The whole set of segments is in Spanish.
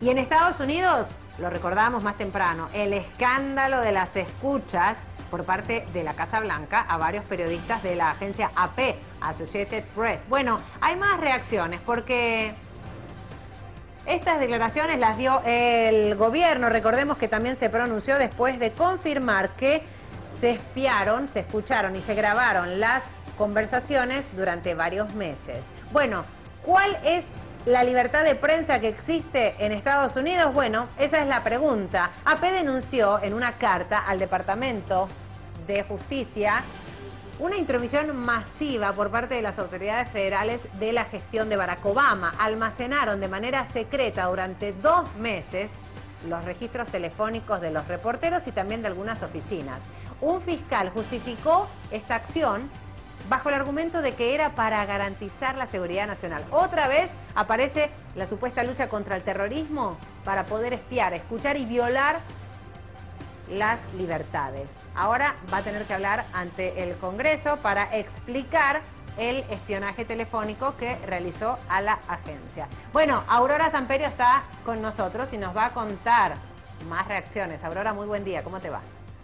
Y en Estados Unidos, lo recordábamos más temprano, el escándalo de las escuchas por parte de la Casa Blanca a varios periodistas de la agencia AP, Associated Press. Bueno, hay más reacciones porque estas declaraciones las dio el gobierno. Recordemos que también se pronunció después de confirmar que se espiaron, se escucharon y se grabaron las conversaciones durante varios meses. Bueno, ¿cuál es la libertad de prensa que existe en Estados Unidos? Bueno, esa es la pregunta. AP denunció en una carta al Departamento de Justicia una intromisión masiva por parte de las autoridades federales de la gestión de Barack Obama. Almacenaron de manera secreta durante 2 meses los registros telefónicos de los reporteros y también de algunas oficinas. Un fiscal justificó esta acción bajo el argumento de que era para garantizar la seguridad nacional. Otra vez aparece la supuesta lucha contra el terrorismo para poder espiar, escuchar y violar las libertades. Ahora va a tener que hablar ante el Congreso para explicar el espionaje telefónico que realizó a la agencia. Bueno, Aurora Samperio está con nosotros y nos va a contar más reacciones. Aurora, muy buen día, ¿cómo te va?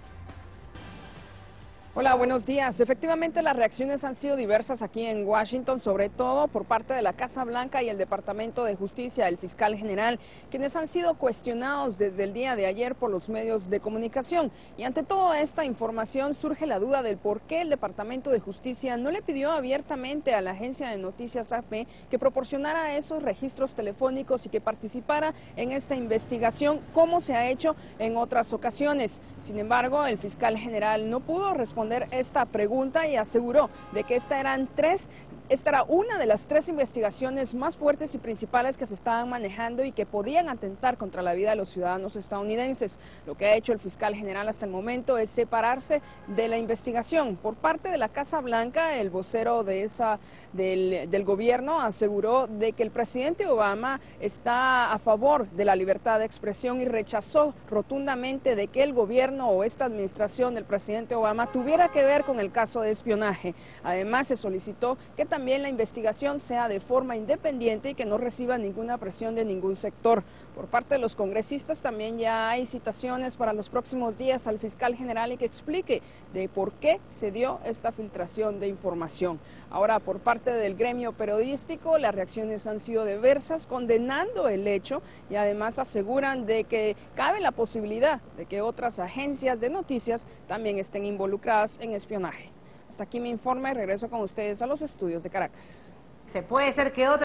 Hola, buenos días. Efectivamente, las reacciones han sido diversas aquí en Washington, sobre todo por parte de la Casa Blanca y el Departamento de Justicia, el fiscal general, quienes han sido cuestionados desde el día de ayer por los medios de comunicación. Y ante toda esta información surge la duda del por qué el Departamento de Justicia no le pidió abiertamente a la agencia de noticias AP que proporcionara esos registros telefónicos y que participara en esta investigación, como se ha hecho en otras ocasiones. Sin embargo, el fiscal general no pudo responder esta pregunta y aseguró de que esta era una de las 3 investigaciones más fuertes y principales que se estaban manejando y que podían atentar contra la vida de los ciudadanos estadounidenses. Lo que ha hecho el fiscal general hasta el momento es separarse de la investigación. Por parte de la Casa Blanca, el vocero del gobierno aseguró de que el presidente Obama está a favor de la libertad de expresión y rechazó rotundamente de que el gobierno o esta administración del presidente Obama tuviera que ver con el caso de espionaje. Además, se solicitó que también la investigación sea de forma independiente y que no reciba ninguna presión de ningún sector. Por parte de los congresistas también ya hay citaciones para los próximos días al fiscal general y que explique de por qué se dio esta filtración de información. Ahora, por parte del gremio periodístico, las reacciones han sido diversas, condenando el hecho y además aseguran de que cabe la posibilidad de que otras agencias de noticias también estén involucradas en espionaje. Hasta aquí mi informe, regreso con ustedes a los estudios de Caracas. Se puede ser que otra